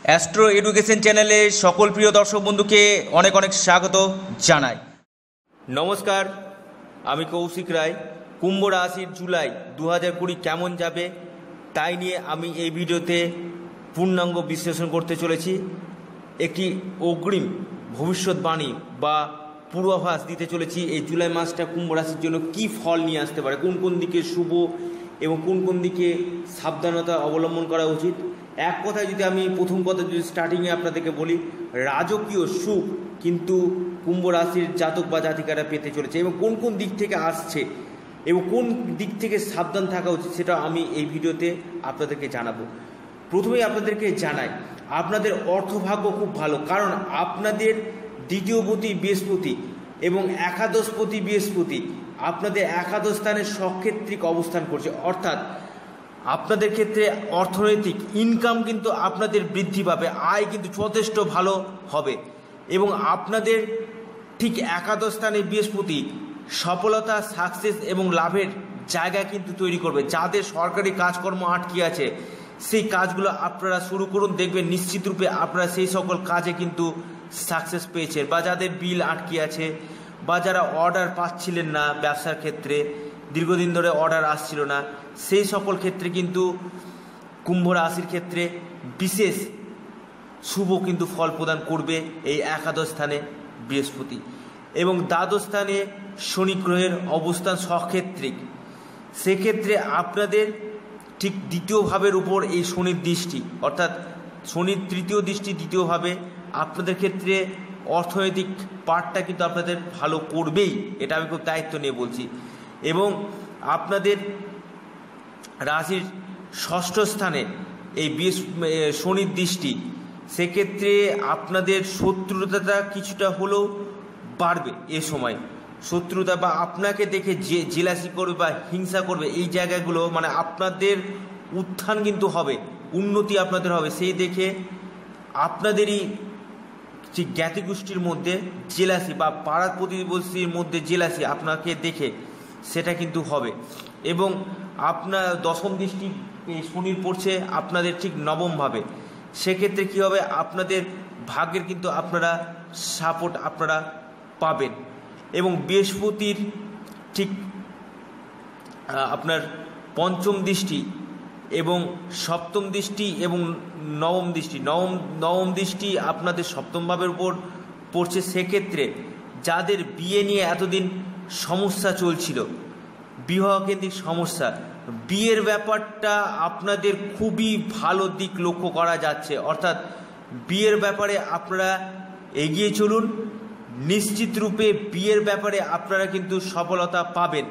Astro education চ্যানেলে সকল প্রিয় দর্শক বন্ধুকে অনেক অনেক স্বাগত জানাই। নমস্কার, আমি কৌশিক রায়। কুম্ভ রাশির জুলাই 2020 কেমন যাবে তাই নিয়ে আমি এই ভিডিওতে পূর্ণাঙ্গ বিশ্লেষণ করতে চলেছি। একটি অগ্রিম ভবিষ্যৎবাণী বা পূর্বাভাস দিতে চলেছি এই জুলাই মাসটা কুম্ভ রাশির জন্য কী ফল নিয়ে আসতে পারে, কোন কোন দিকে শুভ এবং কোন কোন দিকে সাবধানতা অবলম্বন করা উচিত। এক কথায় যদি আমি প্রথম কথা যদি স্টার্টিংয়ে আপনাদেরকে বলি, রাজকীয় সুখ কিন্তু কুম্ভ রাশির জাতক বা জাতিকারা পেতে চলেছে এবং কোন কোন দিক থেকে আসছে এবং কোন দিক থেকে সাবধান থাকা উচিত সেটা আমি এই ভিডিওতে আপনাদেরকে জানাবো। প্রথমেই আপনাদেরকে জানাই, আপনাদের অর্থভাগ্য খুব ভালো, কারণ আপনাদের দ্বিতীয়পতি বৃহস্পতি এবং একাদশপতি বৃহস্পতি আপনাদের একাদশ স্থানে সক্ষেত্রিক অবস্থান করছে, অর্থাৎ আপনাদের ক্ষেত্রে অর্থনৈতিক ইনকাম কিন্তু আপনাদের বৃদ্ধি পাবে, আয় কিন্তু যথেষ্ট ভালো হবে এবং আপনাদের ঠিক একাদশ স্থানে বৃহস্পতি সফলতা, সাকসেস এবং লাভের জায়গা কিন্তু তৈরি করবে। যাদের সরকারি কাজকর্ম আটকে আছে সেই কাজগুলো আপনারা শুরু করুন, দেখবেন নিশ্চিত রূপে আপনারা সেই সকল কাজে কিন্তু সাকসেস পেয়েছেন। বা যাদের বিল আটকে আছে বা যারা অর্ডার পাচ্ছিলেন না, ব্যবসার ক্ষেত্রে দীর্ঘদিন ধরে অর্ডার আসছিল না, সেই সকল ক্ষেত্রে কিন্তু কুম্ভ রাশির ক্ষেত্রে বিশেষ শুভ কিন্তু ফল প্রদান করবে এই একাদশ স্থানে বৃহস্পতি এবং দ্বাদশ স্থানে শনি গ্রহের অবস্থান সক্ষেত্রিক। সেক্ষেত্রে আপনাদের ঠিক দ্বিতীয় ভাবের উপর এই শনির দৃষ্টি, অর্থাৎ শনির তৃতীয় দৃষ্টি দ্বিতীয়ভাবে আপনাদের ক্ষেত্রে অর্থনৈতিক পার্টটা কিন্তু আপনাদের ভালো করবেই, এটা আমি খুব দায়িত্ব নিয়ে বলছি। এবং আপনাদের রাশির ষষ্ঠ স্থানে এই শনির দৃষ্টি, সেক্ষেত্রে আপনাদের শত্রুতাটা কিছুটা হলেও বাড়বে। এ সময় শত্রুতা বা আপনাকে দেখে যে জেলাসি করবে বা হিংসা করবে, এই জায়গাগুলো মানে আপনাদের উত্থান কিন্তু হবে, উন্নতি আপনাদের হবে, সেই দেখে আপনাদেরই যে জ্ঞাতিগোষ্ঠীর মধ্যে জেলাসি বা পাড়া প্রতিবেশীর মধ্যে জেলাসি আপনাকে দেখে সেটা কিন্তু হবে। এবং আপনার দশম দৃষ্টি শনির পড়ছে আপনাদের ঠিক নবমভাবে, সেক্ষেত্রে কী হবে, আপনাদের ভাগ্যের কিন্তু আপনারা সাপোর্ট আপনারা পাবেন। এবং বৃহস্পতির ঠিক আপনার পঞ্চম দৃষ্টি এবং সপ্তম দৃষ্টি এবং নবম দৃষ্টি, নবম দৃষ্টি আপনাদের সপ্তম ভাবের উপর পড়ছে। সেক্ষেত্রে যাদের বিয়ে নিয়ে এতদিন সমস্যা চলছিল, বিবাহকেন্দ্রিক সমস্যা, বিয়ের ব্যাপারটা আপনাদের খুবই ভালো দিক লক্ষ্য করা যাচ্ছে, অর্থাৎ বিয়ের ব্যাপারে আপনারা এগিয়ে চলুন, নিশ্চিত রূপে বিয়ের ব্যাপারে আপনারা কিন্তু সফলতা পাবেন।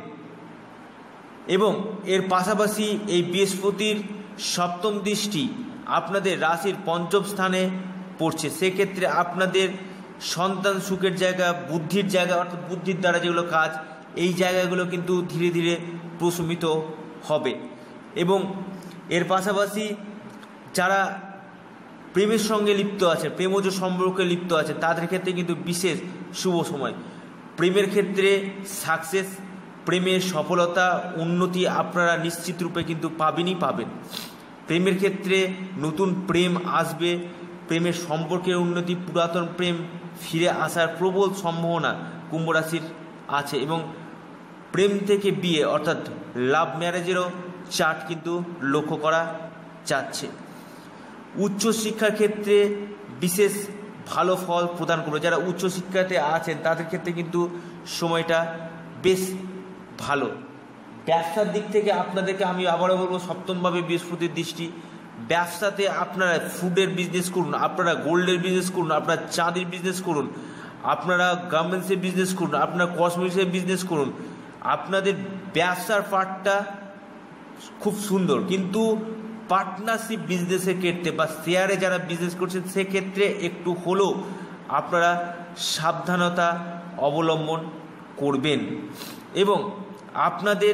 এবং এর পাশাপাশি এই বৃহস্পতির সপ্তম দৃষ্টি আপনাদের রাশির পঞ্চম স্থানে পড়ছে, সেক্ষেত্রে আপনাদের সন্তান সুখের জায়গা, বুদ্ধির জায়গা, অর্থাৎ বুদ্ধির দ্বারা যেগুলো কাজ, এই জায়গাগুলো কিন্তু ধীরে ধীরে প্রশমিত হবে। এবং এর পাশাপাশি যারা প্রেমের সঙ্গে লিপ্ত আছে, প্রেমজ সম্পর্কে লিপ্ত আছে, তাদের ক্ষেত্রে কিন্তু বিশেষ শুভ সময়। প্রেমের ক্ষেত্রে সাকসেস, প্রেমের সফলতা, উন্নতি আপনারা নিশ্চিত রূপে কিন্তু পাবেনই পাবেন। প্রেমের ক্ষেত্রে নতুন প্রেম আসবে, প্রেমের সম্পর্কের উন্নতি, পুরাতন প্রেম ফিরে আসার প্রবল সম্ভাবনা কুম্ভ রাশির আছে। এবং প্রেম থেকে বিয়ে অর্থাৎ লাভ ম্যারেজেরও চার্ট কিন্তু লক্ষ্য করা যাচ্ছে। উচ্চশিক্ষার ক্ষেত্রে বিশেষ ভালো ফল প্রদান করবে, যারা উচ্চশিক্ষাতে আছেন তাদের ক্ষেত্রে কিন্তু সময়টা বেশ ভালো। ব্যবসার দিক থেকে আপনাদেরকে আমি আবারও বলবো, সপ্তমভাবে বৃহস্পতির দৃষ্টি, ব্যবসাতে আপনারা ফুডের বিজনেস করুন, আপনারা গোল্ডের বিজনেস করুন, আপনারা চাঁদির বিজনেস করুন, আপনারা গার্মেন্টসের বিজনেস করুন, আপনারা কসমেটিক্সের বিজনেস করুন, আপনাদের ব্যবসার পার্টটা খুব সুন্দর। কিন্তু পার্টনারশিপ বিজনেসের ক্ষেত্রে বা শেয়ারে যারা বিজনেস করছেন সেক্ষেত্রে একটু হলেও আপনারা সাবধানতা অবলম্বন করবেন। এবং আপনাদের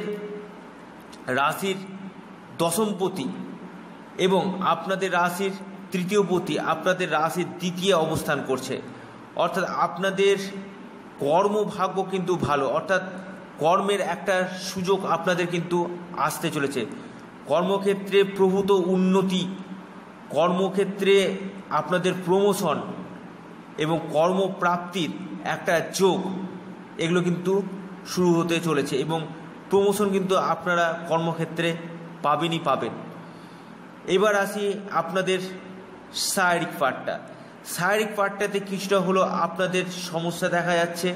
রাশির দশমপতি এবং আপনাদের রাশির তৃতীয়পতি আপনাদের রাশির দ্বিতীয় অবস্থান করছে, অর্থাৎ আপনাদের কর্মভাগ্য কিন্তু ভালো, অর্থাৎ কর্মের একটা সুযোগ আপনাদের কিন্তু আসতে চলেছে। কর্মক্ষেত্রে প্রভূত উন্নতি, কর্মক্ষেত্রে আপনাদের প্রমোশন এবং কর্মপ্রাপ্তির একটা যোগ এগুলো কিন্তু শুরু হতে চলেছে এবং প্রমোশন কিন্তু আপনারা কর্মক্ষেত্রে পাবেনই পাবেন। এবার আসি আপনাদের শারীরিক পার্টটা। শারীরিক পার্টটাতে কিছুটা হলো আপনাদের সমস্যা দেখা যাচ্ছে,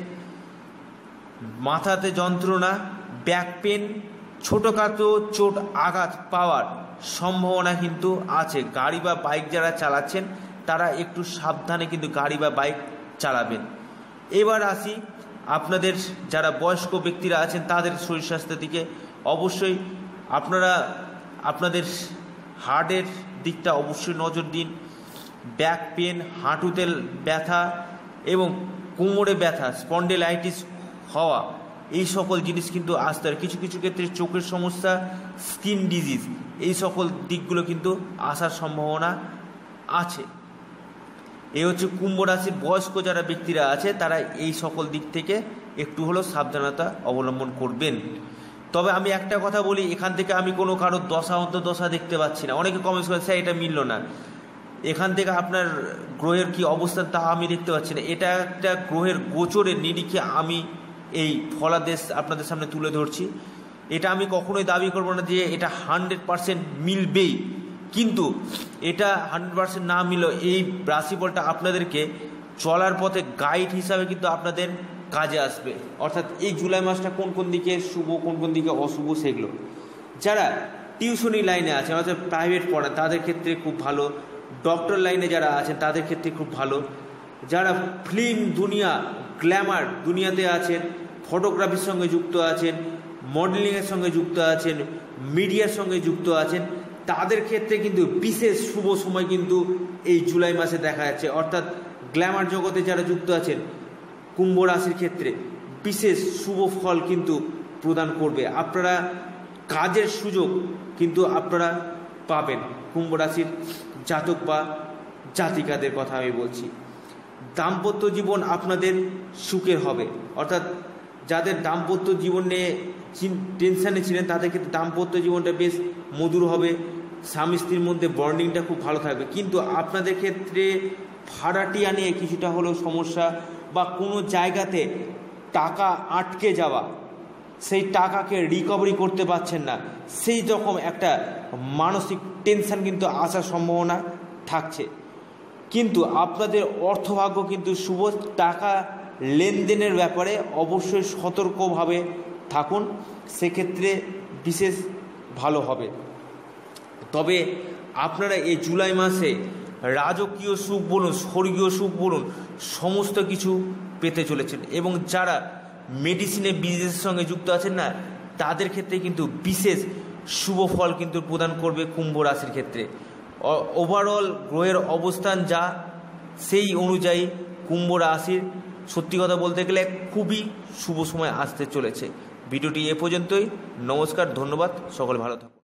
মাথাতে যন্ত্রণা, ব্যাক পেন, ছোটোখাটো চোট আঘাত পাওয়ার সম্ভাবনা কিন্তু আছে। গাড়ি বা বাইক যারা চালাচ্ছেন তারা একটু সাবধানে কিন্তু গাড়ি বা বাইক চালাবেন। এবার আসি আপনাদের যারা বয়স্ক ব্যক্তিরা আছেন তাদের শরীর স্বাস্থ্যের দিকে। অবশ্যই আপনারা আপনাদের হার্টের দিকটা অবশ্যই নজর দিন। ব্যাক পেন, হাঁটুতে ব্যথা এবং কোমরে ব্যথা, স্পন্ডিলাইটিস হওয়া, এই সকল জিনিস কিন্তু আসতে পারে। কিছু কিছু ক্ষেত্রে চোখের সমস্যা, স্কিন ডিজিজ, এই সকল দিকগুলো কিন্তু আসার সম্ভাবনা আছে। এই হচ্ছে কুম্ভ রাশির বয়স্ক যারা ব্যক্তিরা আছে তারা এই সকল দিক থেকে একটু হলেও সাবধানতা অবলম্বন করবেন। তবে আমি একটা কথা বলি, এখান থেকে আমি কোনো কারোর দশা অন্তর্দশা দেখতে পাচ্ছি না। অনেকে কমেন্টস করে স্যার এটা মিলল না, এখান থেকে আপনার গ্রহের কি অবস্থান তা আমি দেখতে পাচ্ছি না। এটা একটা গ্রহের গোচরের নিরিখে আমি এই ফলাদেশ আপনাদের সামনে তুলে ধরছি। এটা আমি কখনোই দাবি করবো না যে এটা 100% মিলবেই, কিন্তু এটা 100% না মিললেও এই রাশিফলটা আপনাদেরকে চলার পথে গাইড হিসাবে কিন্তু আপনাদের কাজে আসবে। অর্থাৎ এই জুলাই মাসটা কোন কোন দিকে শুভ, কোন কোন দিকে অশুভ, সেগুলো যারা টিউশনি লাইনে আছেন অর্থাৎ প্রাইভেট পড়ান তাদের ক্ষেত্রে খুব ভালো, ডক্টর লাইনে যারা আছেন তাদের ক্ষেত্রে খুব ভালো, যারা ফিল্ম দুনিয়া, গ্ল্যামার দুনিয়াতে আছেন, ফটোগ্রাফির সঙ্গে যুক্ত আছেন, মডেলিংয়ের সঙ্গে যুক্ত আছেন, মিডিয়ার সঙ্গে যুক্ত আছেন, তাদের ক্ষেত্রে কিন্তু বিশেষ শুভ সময় কিন্তু এই জুলাই মাসে দেখা যাচ্ছে। অর্থাৎ গ্ল্যামার জগতে যারা যুক্ত আছেন কুম্ভ রাশির ক্ষেত্রে বিশেষ শুভ ফল কিন্তু প্রদান করবে। আপনারা কাজের সুযোগ কিন্তু আপনারা পাবেন। কুম্ভ রাশির জাতক বা জাতিকাদের কথা আমি বলছি। দাম্পত্য জীবন আপনাদের সুখের হবে। অর্থাৎ যাদের দাম্পত্য জীবন নিয়ে টেনশানে ছিলেন তাদের ক্ষেত্রে দাম্পত্য জীবনটা বেশ মধুর হবে, স্বামী স্ত্রীর মধ্যে বন্ডিংটা খুব ভালো থাকবে। কিন্তু আপনাদের ক্ষেত্রে ভাড়াটিয়া নিয়ে কিছুটা হলেও সমস্যা বা কোনো জায়গাতে টাকা আটকে যাওয়া, সেই টাকাকে রিকভারি করতে পারছেন না, সেই রকম একটা মানসিক টেনশন কিন্তু আসার সম্ভাবনা থাকছে। কিন্তু আপনাদের অর্থভাগ্য কিন্তু শুভ। টাকা লেনদেনের ব্যাপারে অবশ্যই সতর্কভাবে থাকুন, সেক্ষেত্রে বিশেষ ভালো হবে। তবে আপনারা এই জুলাই মাসে রাজকীয় সুখ বলুন, স্বর্গীয় সুখ বলুন, সমস্ত কিছু পেতে চলেছেন। এবং যারা মেডিসিনের বিজনেসের সঙ্গে যুক্ত আছেন না তাদের ক্ষেত্রে কিন্তু বিশেষ শুভ ফল কিন্তু প্রদান করবে কুম্ভ রাশির ক্ষেত্রে। ওভারঅল গ্রহের অবস্থান যা, সেই অনুযায়ী কুম্ভ রাশির সত্যি কথা বলতে গেলে খুবই শুভ সময় আসতে চলেছে। ভিডিওটি এ পর্যন্তই। নমস্কার, ধন্যবাদ, সকলে ভালো থাকুন।